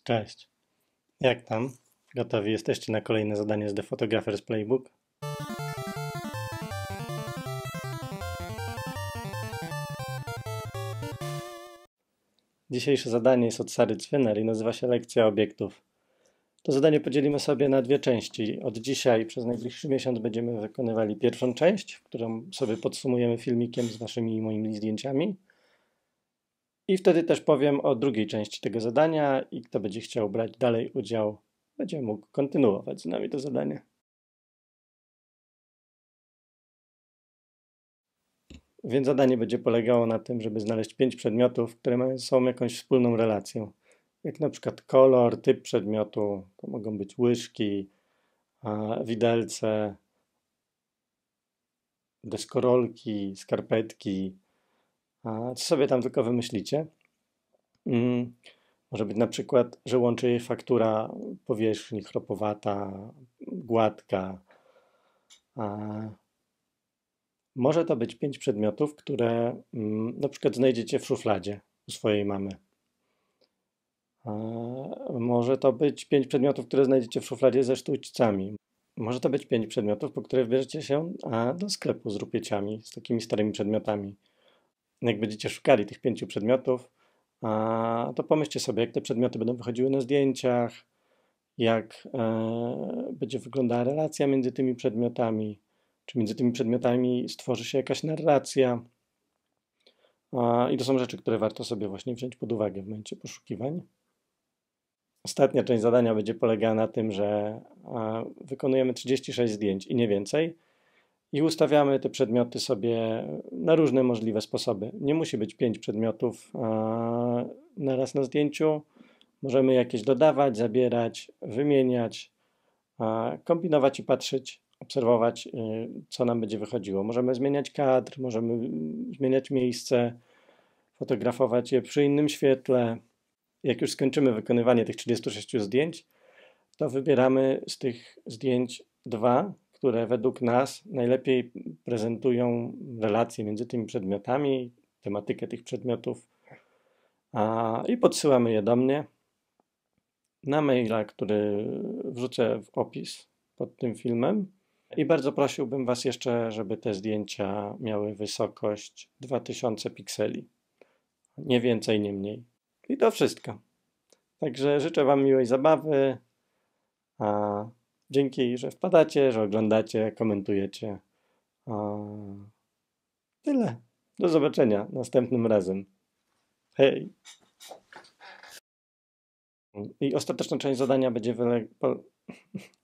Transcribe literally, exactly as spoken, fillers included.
Cześć. Jak tam? Gotowi jesteście na kolejne zadanie z The Photographer's Playbook? Dzisiejsze zadanie jest od Sary Cwyner i nazywa się Lekcja obiektów. To zadanie podzielimy sobie na dwie części. Od dzisiaj przez najbliższy miesiąc będziemy wykonywali pierwszą część, w którą sobie podsumujemy filmikiem z waszymi i moimi zdjęciami. I wtedy też powiem o drugiej części tego zadania i kto będzie chciał brać dalej udział, będzie mógł kontynuować z nami to zadanie. Więc zadanie będzie polegało na tym, żeby znaleźć pięć przedmiotów, które mają ze sobą jakąś wspólną relację. Jak na przykład kolor, typ przedmiotu, to mogą być łyżki, widelce, deskorolki, skarpetki, co sobie tam tylko wymyślicie. Mm, może być na przykład, że łączy je faktura powierzchni chropowata, gładka. Może to być pięć przedmiotów, które mm, na przykład znajdziecie w szufladzie u swojej mamy. Może to być pięć przedmiotów, które znajdziecie w szufladzie ze sztućcami. Może to być pięć przedmiotów, po które wybierzecie się do sklepu z rupieciami, z takimi starymi przedmiotami. Jak będziecie szukali tych pięciu przedmiotów, to pomyślcie sobie, jak te przedmioty będą wychodziły na zdjęciach, jak będzie wyglądała relacja między tymi przedmiotami, czy między tymi przedmiotami stworzy się jakaś narracja. I to są rzeczy, które warto sobie właśnie wziąć pod uwagę w momencie poszukiwań. Ostatnia część zadania będzie polegała na tym, że wykonujemy trzydzieści sześć zdjęć i nie więcej i ustawiamy te przedmioty sobie na różne możliwe sposoby. Nie musi być pięć przedmiotów naraz na zdjęciu. Możemy jakieś dodawać, zabierać, wymieniać, kombinować i patrzeć, obserwować, co nam będzie wychodziło. Możemy zmieniać kadr, możemy zmieniać miejsce, fotografować je przy innym świetle. Jak już skończymy wykonywanie tych trzydziestu sześciu zdjęć, to wybieramy z tych zdjęć dwa, które według nas najlepiej prezentują relacje między tymi przedmiotami, tematykę tych przedmiotów a, i podsyłamy je do mnie na maila, który wrzucę w opis pod tym filmem. I bardzo prosiłbym Was jeszcze, żeby te zdjęcia miały wysokość dwa tysiące pikseli. Nie więcej, nie mniej. I to wszystko. Także życzę Wam miłej zabawy. A dzięki, że wpadacie, że oglądacie, komentujecie. A tyle. Do zobaczenia następnym razem. Hej! I ostateczna część zadania będzie wyle...